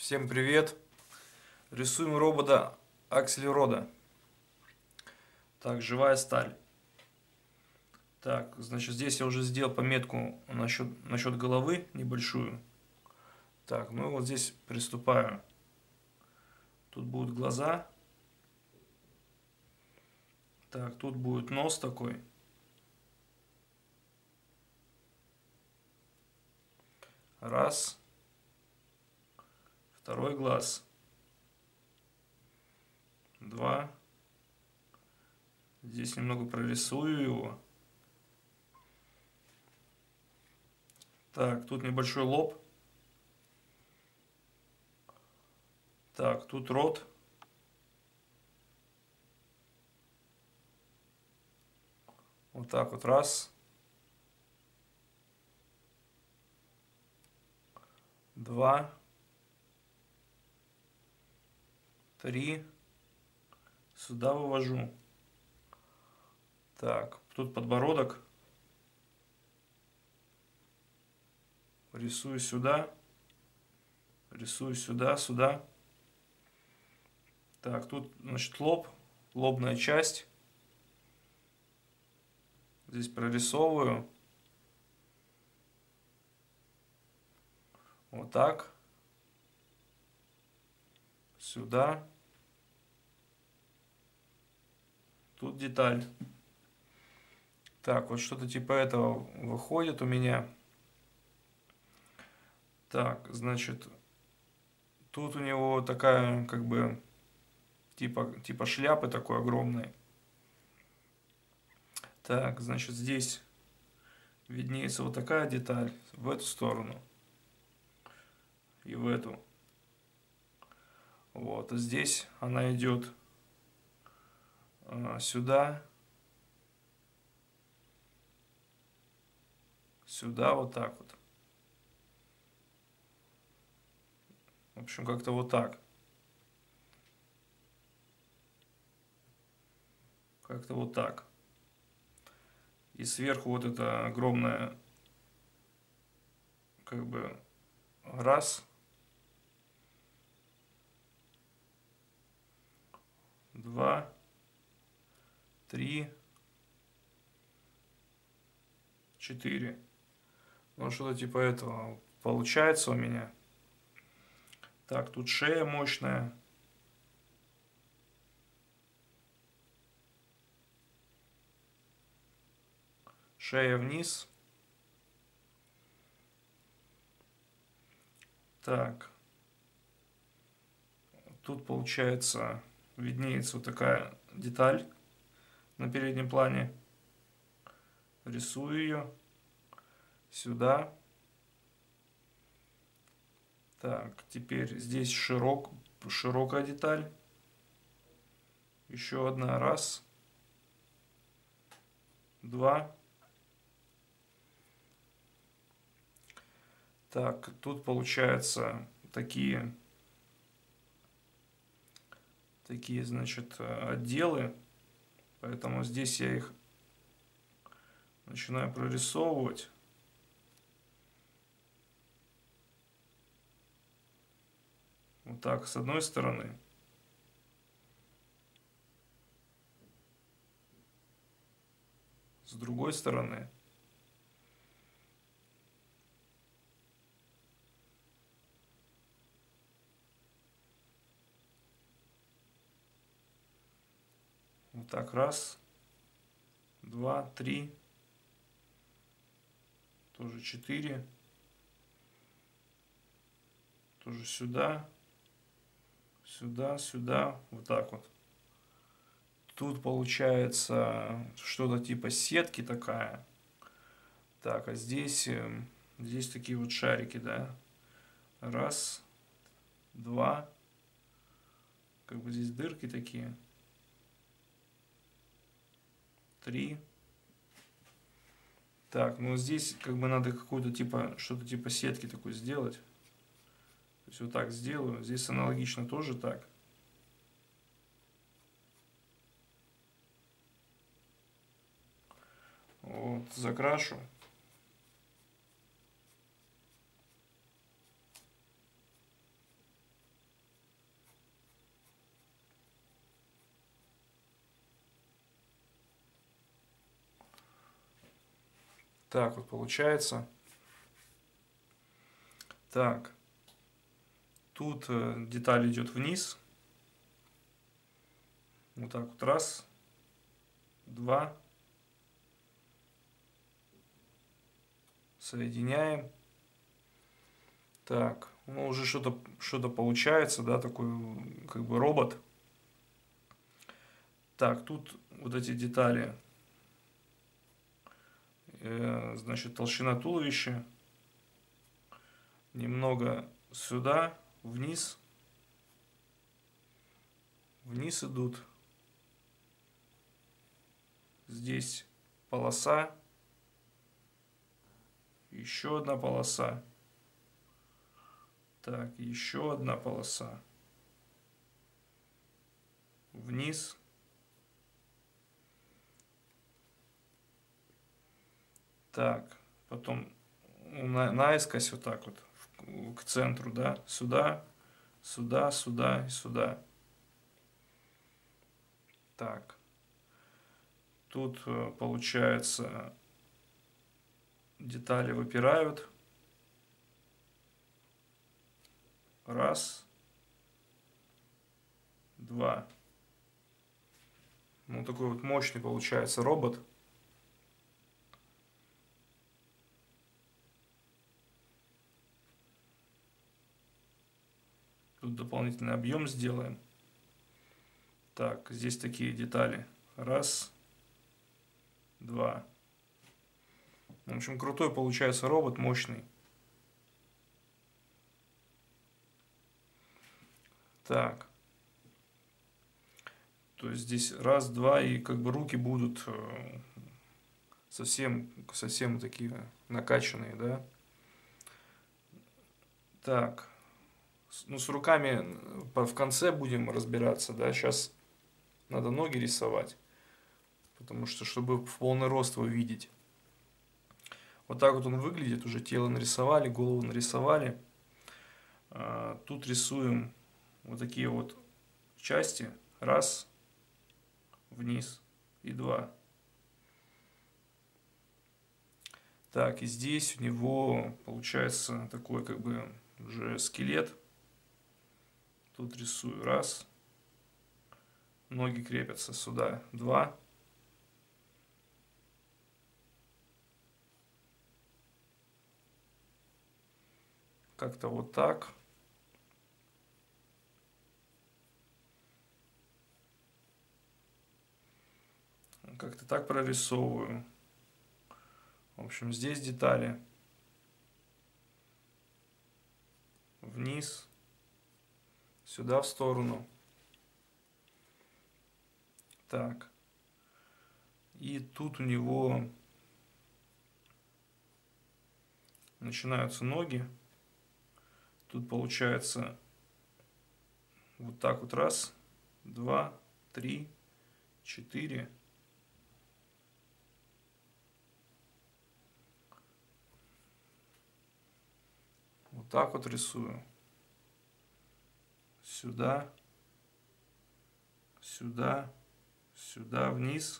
Всем привет! Рисуем робота Акселерода. Так, живая сталь. Так, значит, здесь я уже сделал пометку насчет головы небольшую. Так, ну и вот здесь приступаю. Тут будут глаза. Так, тут будет нос такой. Раз. Второй глаз. Два. Здесь немного прорисую его. Так, тут небольшой лоб. Так, тут рот. Вот так вот, раз. Два. Три. Сюда вывожу. Так, тут подбородок. Рисую сюда. Рисую сюда, сюда. Так, тут, значит, лоб. Лобная часть. Здесь прорисовываю. Вот так. Сюда. Тут деталь. Так, вот что-то типа этого выходит у меня. Так, значит, тут у него такая, как бы, типа шляпы такой огромной. Так, значит, здесь виднеется вот такая деталь в эту сторону и в эту. Вот, а здесь она идет сюда, сюда, вот так вот. В общем, как-то вот так. Как-то вот так. И сверху вот это огромное, как бы, раз, два, три, четыре. Ну, что-то типа этого получается у меня. Так, тут шея мощная. Шея вниз. Так. Тут получается, виднеется вот такая деталь на переднем плане. Рисую ее. Сюда. Так, теперь здесь широкая деталь. Еще одна. Раз. Два. Так, тут получается такие, значит, отделы. Поэтому здесь я их начинаю прорисовывать. Вот так, с одной стороны. С другой стороны. Вот так, раз, два, три. Тоже четыре. Тоже сюда. Сюда, сюда. Вот так вот. Тут получается что-то типа сетки такая. Так, а здесь, здесь такие вот шарики, да. Раз, два. Как бы здесь дырки такие. Три. Так, ну здесь как бы надо какую-то типа, что-то типа сетки такой сделать. То есть вот так сделаю. Здесь аналогично тоже так. Вот, закрашу. так вот получается. Так, тут деталь идет вниз. Вот так вот, раз, два. Соединяем. Так, ну уже что-то получается, да, такой как бы робот. Так, тут вот эти детали, значит, толщина туловища, немного сюда, вниз идут. Здесь полоса, еще одна полоса. Так, еще одна полоса. Вниз. Так, потом наискось вот так вот к центру, да, сюда, сюда, сюда и сюда. Так, тут получается детали выпирают. Раз, два. Ну, такой вот мощный получается робот. Тут дополнительный объем сделаем. Так, здесь такие детали. Раз, два. В общем, крутой получается робот, мощный. Так. То есть здесь раз, два, и как бы руки будут совсем такие накачанные, да. Так. Ну, с руками в конце будем разбираться, да. Сейчас надо ноги рисовать. Потому что, чтобы в полный рост его видеть. Вот так вот он выглядит. Уже тело нарисовали, голову нарисовали. Тут рисуем вот такие вот части. Раз, вниз и два. Так, и здесь у него получается такой как бы уже скелет. Тут рисую раз. Ноги крепятся сюда. Два. Как-то вот так. Как-то так прорисовываю. В общем, здесь детали. Вниз. Сюда в сторону. Так. И тут у него начинаются ноги. Тут получается вот так вот раз, два, три, четыре. Вот так вот рисую. Сюда, сюда, сюда, вниз,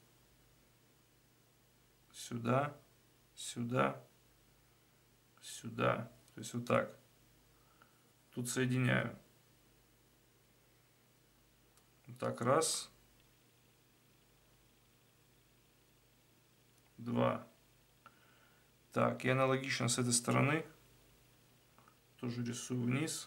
сюда, сюда, сюда. То есть вот так. Тут соединяю. Вот так раз, два. Так, и аналогично с этой стороны. Тоже рисую вниз.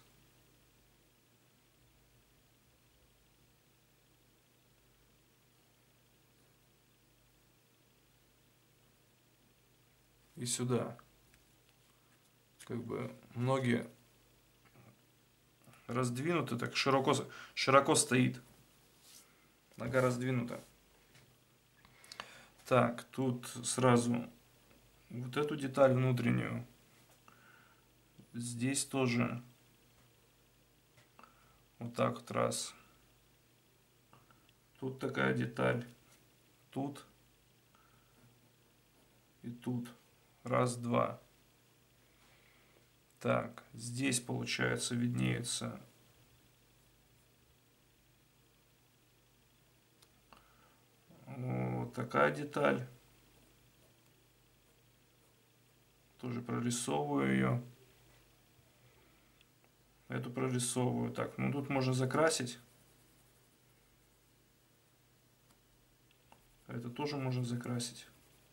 И сюда. Как бы ноги раздвинуты, так широко стоит. Нога раздвинута. Так, тут сразу вот эту деталь внутреннюю. Здесь тоже вот так вот раз. Тут такая деталь. Тут и тут. Раз, два. Так, здесь получается виднеется вот такая деталь. Тоже прорисовываю ее. Эту прорисовываю. Так, ну тут можно закрасить. Это тоже можно закрасить.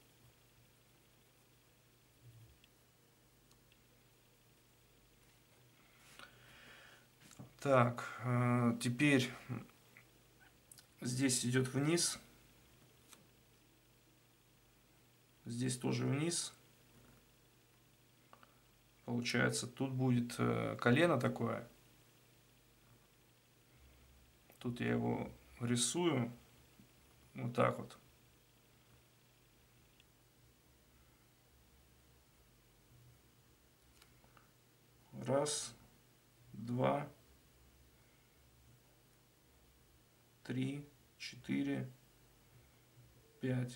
Так, теперь здесь идет вниз. Здесь тоже вниз. Получается, тут будет колено такое. Тут я его рисую вот так вот. Раз, два, три, четыре, пять.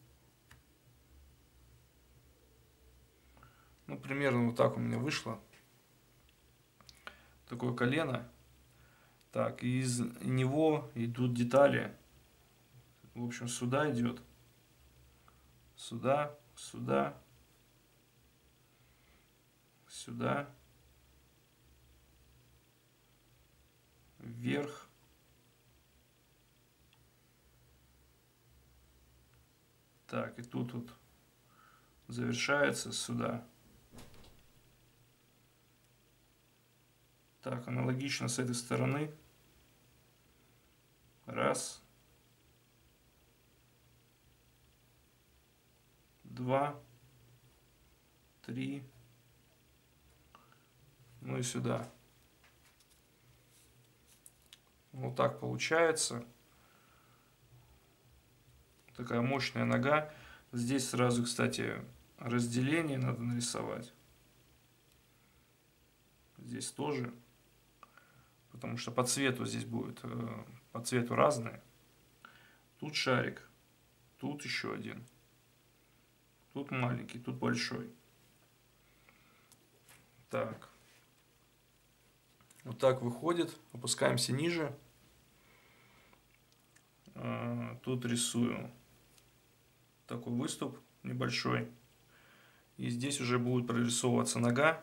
Ну, примерно вот так у меня вышло. Такое колено. Так, из него идут детали. В общем, сюда идет. Сюда, сюда, сюда. Вверх. Так, и тут вот завершается сюда. Так, аналогично с этой стороны. Раз. Два. Три. Ну и сюда. Вот так получается. Такая мощная нога. Здесь сразу, кстати, разделение надо нарисовать. Здесь тоже. Потому что по цвету здесь будет. По цвету разные. Тут шарик. Тут еще один. Тут маленький, тут большой. Так. Вот так выходит. Опускаемся ниже. Тут рисую такой выступ небольшой. И здесь уже будет прорисовываться нога.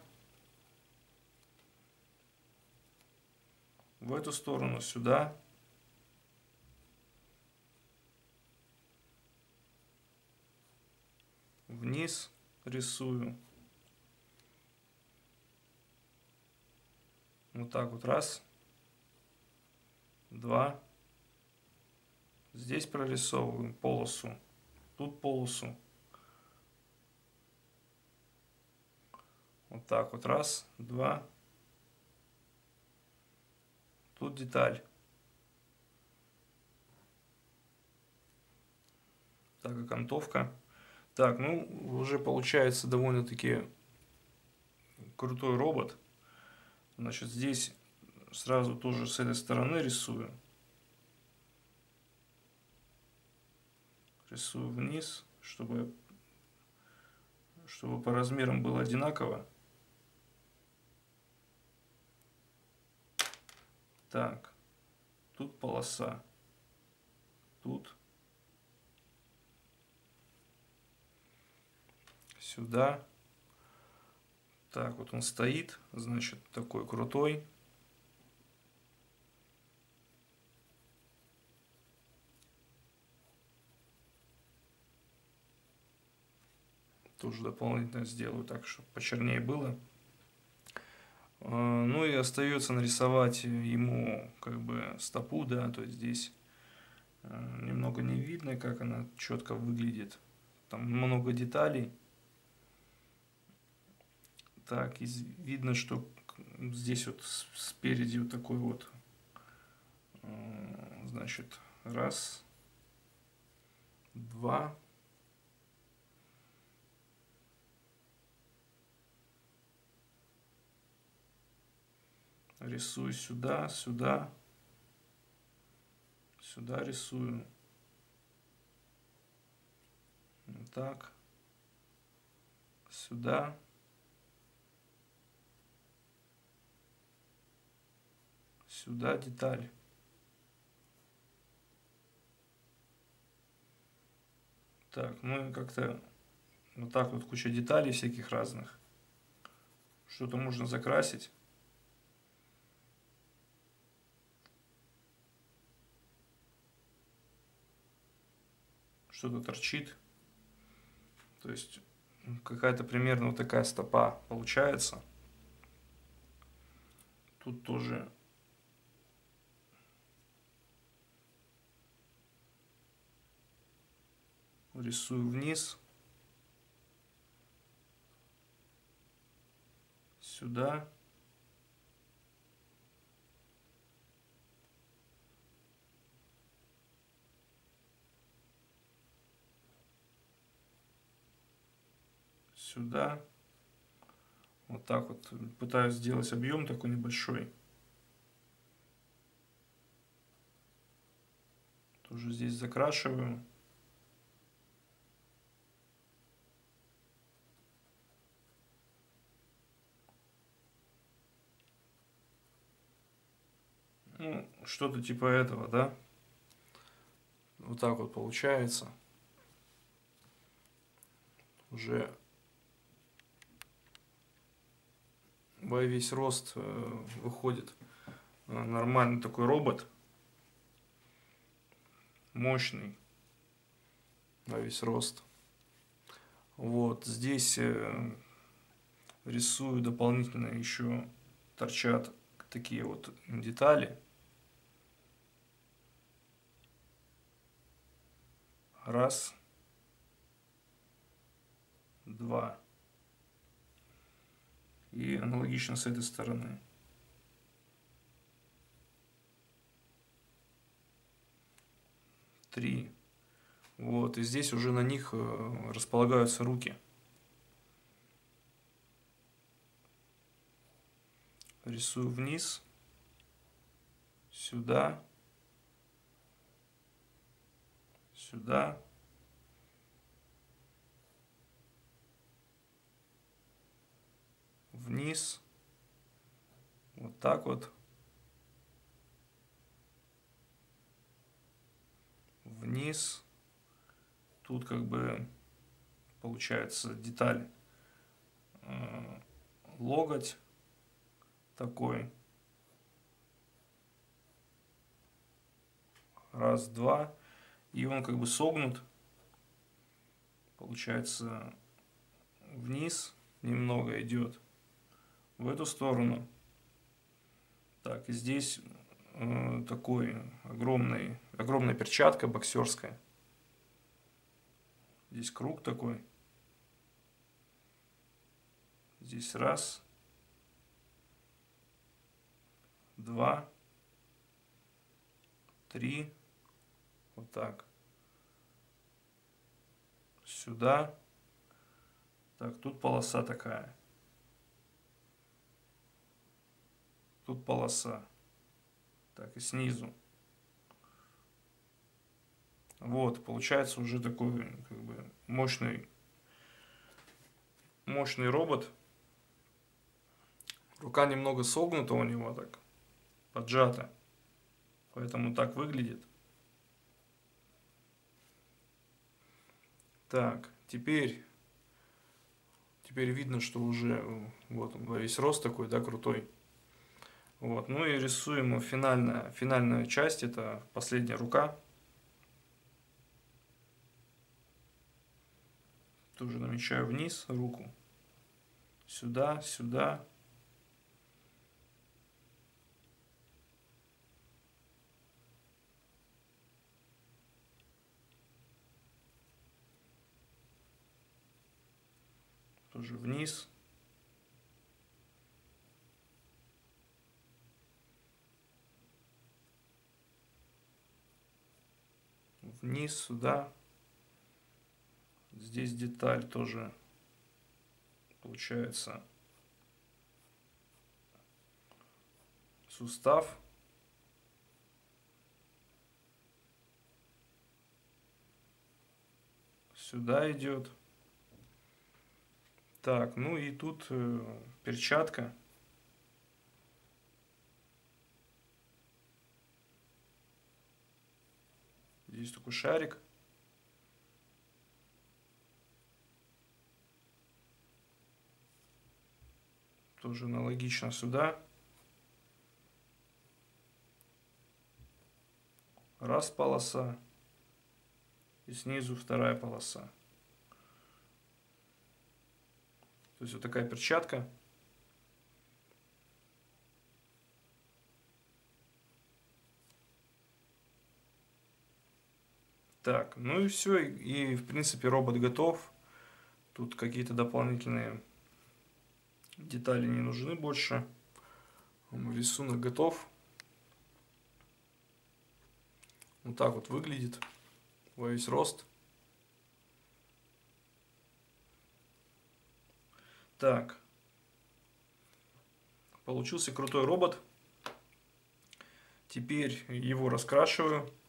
В эту сторону, сюда. Вниз рисую. Вот так вот. Раз. Два. Здесь прорисовываем полосу. Тут полосу. Вот так вот. Раз. Два. Тут деталь. Так, окантовка. Так, ну, уже получается довольно-таки крутой робот. Значит, здесь сразу тоже с этой стороны рисую. Рисую вниз, чтобы по размерам было одинаково. Так, тут полоса. Тут. Сюда. Так, вот он стоит, значит, такой крутой. Тоже дополнительно сделаю так, чтобы почернее было. Ну и остается нарисовать ему как бы стопу, да, то есть здесь немного не видно, как она четко выглядит. Там много деталей. Так, и видно, что здесь вот спереди вот такой вот, значит, раз, два. Рисую сюда, сюда, сюда рисую. Вот так. Сюда. Сюда деталь. Так, ну и как-то Вот так вот куча деталей всяких разных. Что-то можно закрасить. Что-то торчит. То есть какая-то примерно вот такая стопа получается. Тут тоже рисую вниз. Сюда. Сюда. Вот так вот пытаюсь сделать объем такой небольшой. Тоже здесь закрашиваю. Ну, что-то типа этого, да? Вот так вот получается. Уже во весь рост выходит нормальный такой робот. Мощный во весь рост. Вот здесь рисую дополнительно еще торчат такие вот детали. Раз, два. И аналогично с этой стороны. Три. Вот, и здесь уже на них располагаются руки. Рисую вниз, сюда, сюда. Вниз. Вот так вот. Вниз. Тут как бы получается деталь локоть такой. Раз, два. И он как бы согнут. Получается вниз немного идет. В эту сторону. Так, и здесь такой огромная перчатка боксерская. Здесь круг такой. Здесь раз, два, три. Вот так. Сюда. Так, тут полоса такая. Тут полоса. Так, и снизу. Вот, получается уже такой как бы мощный робот. Рука немного согнута у него так, поджата. Поэтому так выглядит. Так, теперь видно, что уже вот он во весь рост такой, да, крутой. Вот, ну и рисуем финальная часть, это последняя рука. Тоже намечаю вниз руку. Сюда, сюда. Тоже вниз. Вниз, сюда. Здесь деталь тоже получается сустав. Сюда идет. Так, ну и тут перчатка. Здесь такой шарик. Тоже аналогично сюда. Раз полоса. И снизу вторая полоса. То есть вот такая перчатка. Так, ну и все. И в принципе робот готов. Тут какие-то дополнительные детали не нужны больше. Рисунок готов. Вот так вот выглядит во весь рост. Так. Получился крутой робот. Теперь его раскрашиваю.